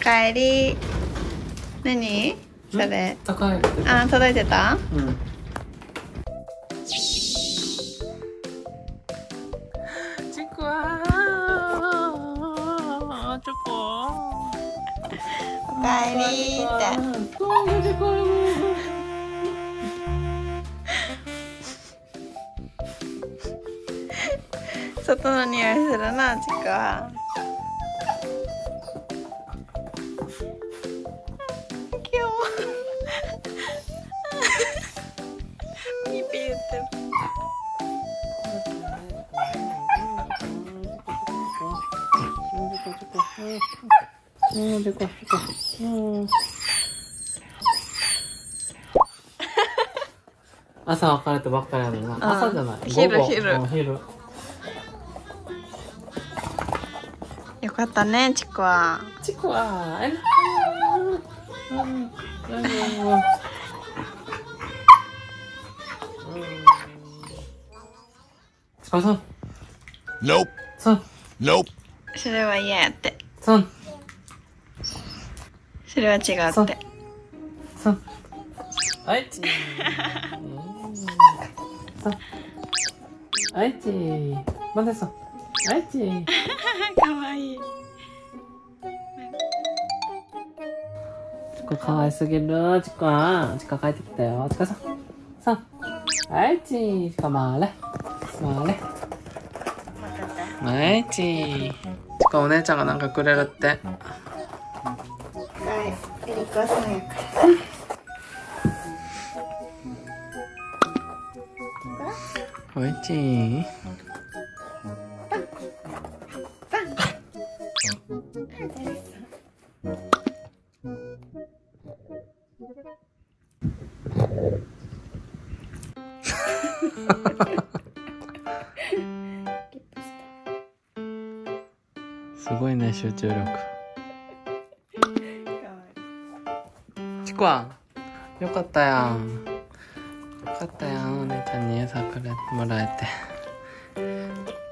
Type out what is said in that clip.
かえり。何それ。 高い。 あ、届いてた？ うん。チコはチョコ。 おかえりーって。外の匂いするな、チコは。ピーピー言ってる。 朝別れたばっかりやのにな。朝じゃない。 昼。よかったね、チコは。 チコは。チコさん。 Nope. さん。 Nope. それは嫌やって。 さん。 それは違うって。 さん。はい。さん。はい。まださん。はい。 かわいい。 チコかわいすぎる。チコは。チコ帰ってきたよ。チコさん。さん。はい。チコ回れ。回れ。はい。チコお姉ちゃんがなんかくれるって。 はい、エリコさんやから。 おいちい。すごいね、集中力。チコはよかったやん。よかったやん、お姉ちゃんに餌くれてもらえて。